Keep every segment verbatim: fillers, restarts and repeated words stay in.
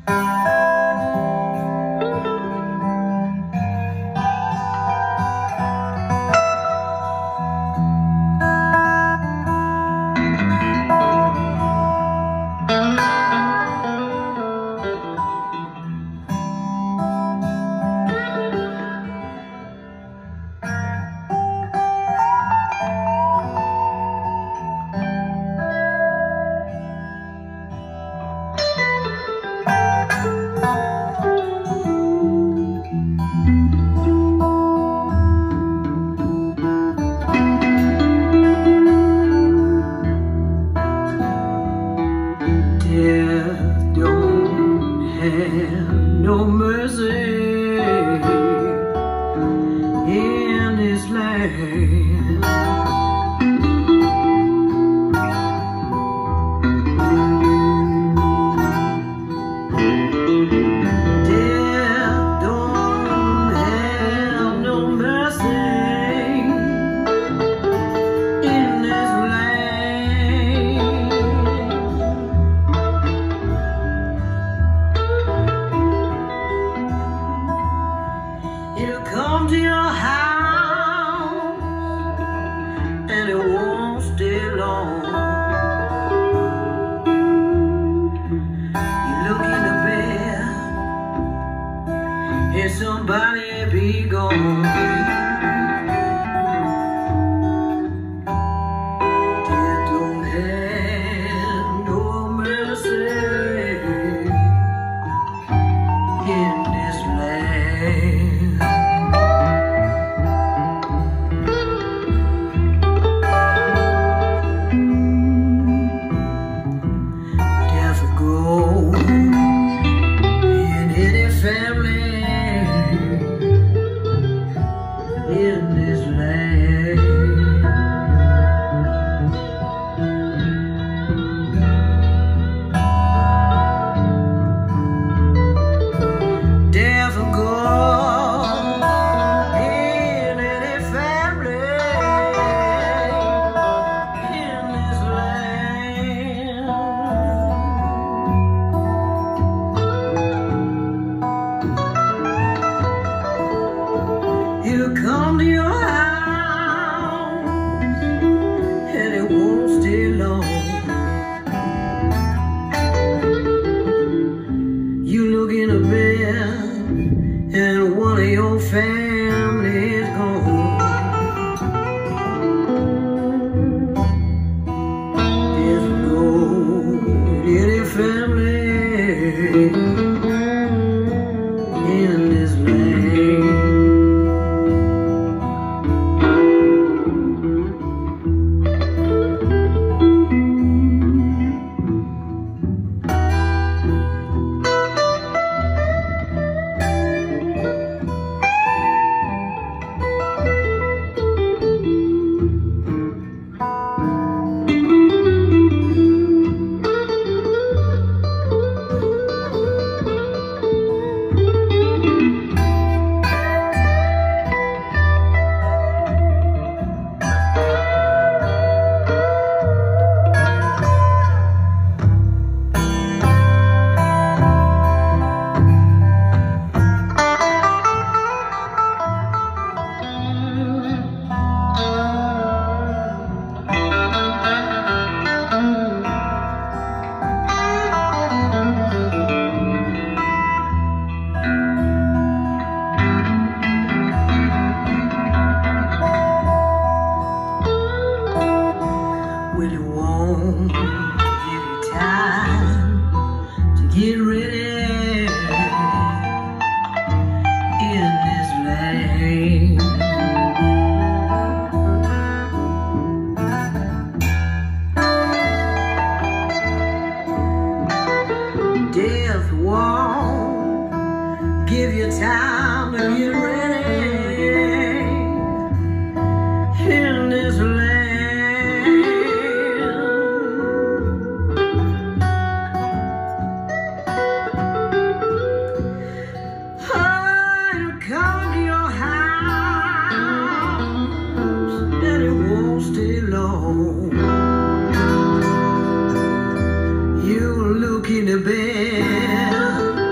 No mercy in this land. Death don't have no mercy in this land. It'll come to your house and it won't stay long. You look in the bed and somebody be gone. Death don't have no mercy in this land. In this land, death will go in any family in this land. It'll come to your house and it won't stay long. You look in a bed and one of your family is gone. There's gold in your family in this land. Well, it won't give you time to get ready in this land. Death won't give you time to get ready in this land. You look in the bed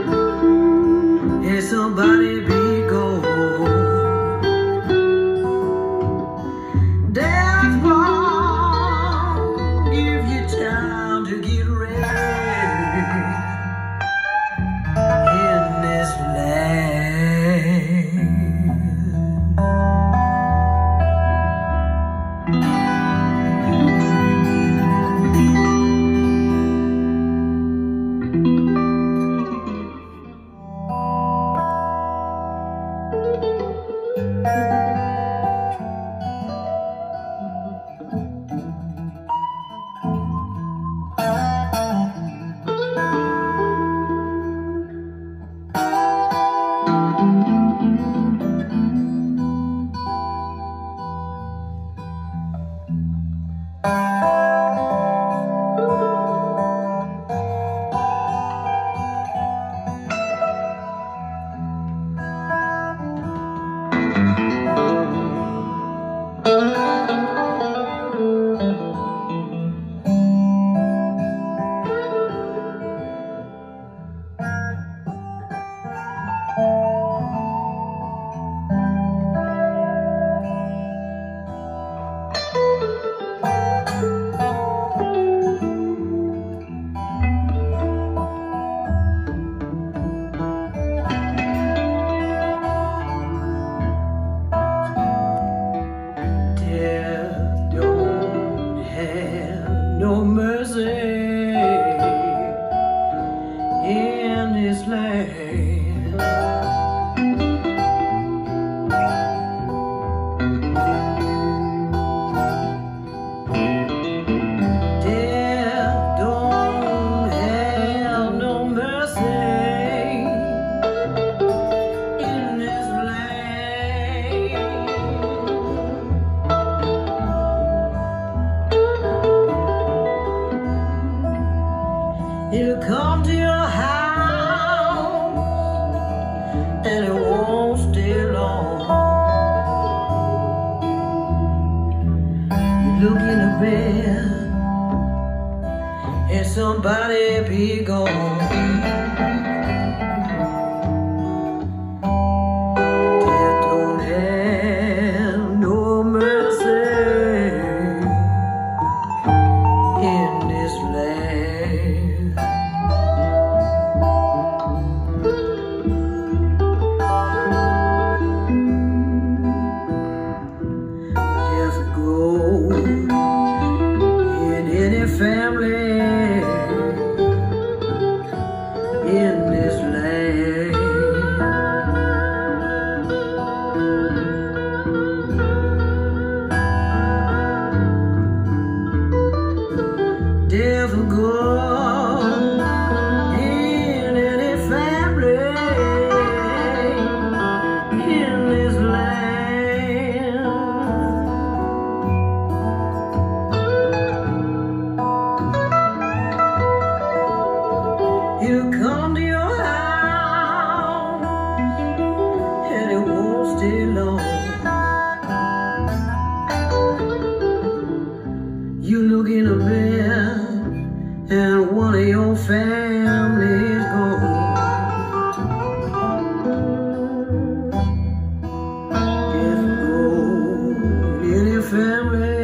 He'll come to your house and it won't stay long. You look in the bed and somebody be gone. Death don't have no mercy in this land. Death goes in any family in this land. Death will go in any family in this land. He'll come to your house and it won't stay long. You look in a mirror and one of your family is gone. Death goes in any family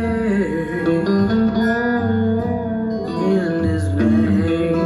in this land.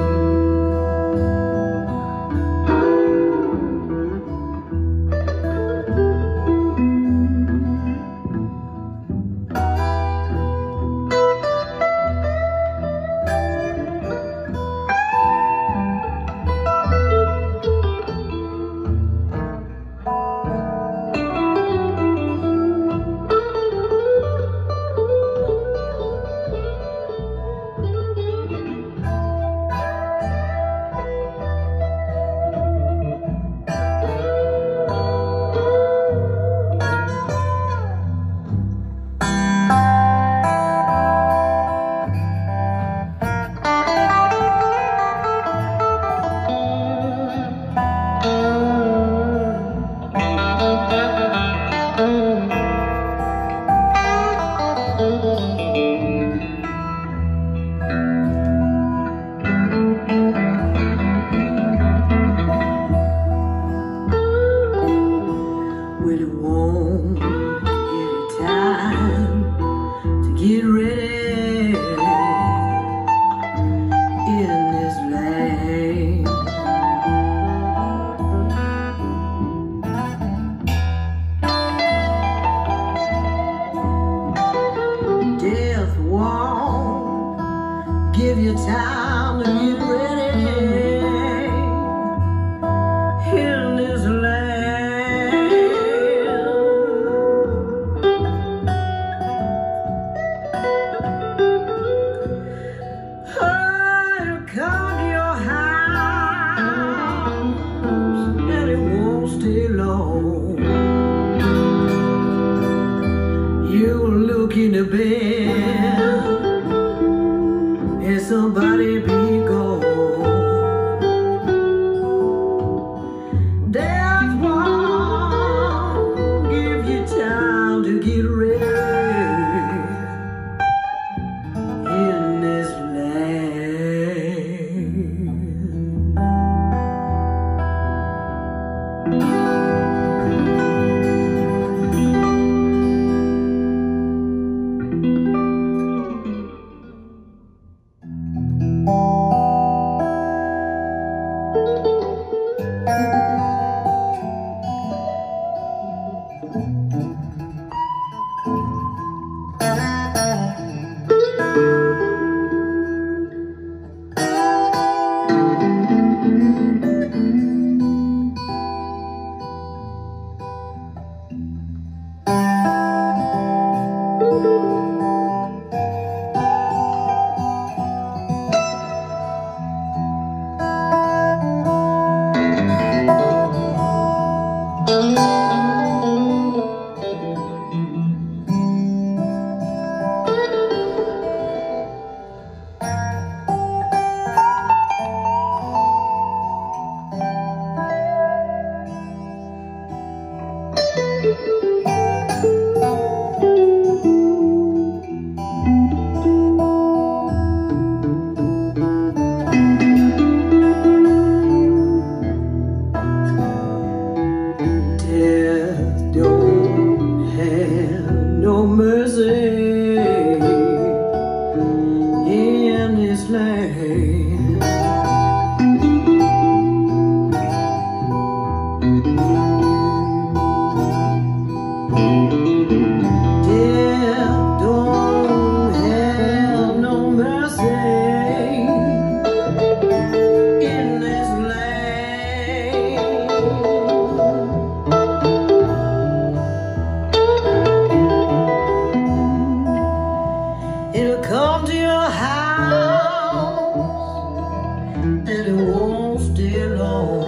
and it won't stay long.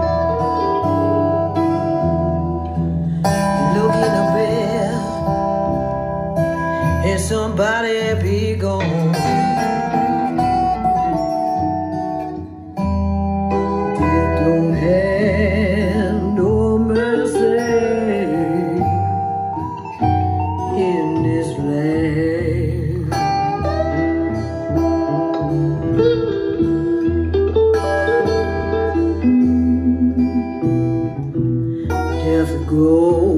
Look in the bed and somebody be gone. Death don't have no mercy in this land. Death goes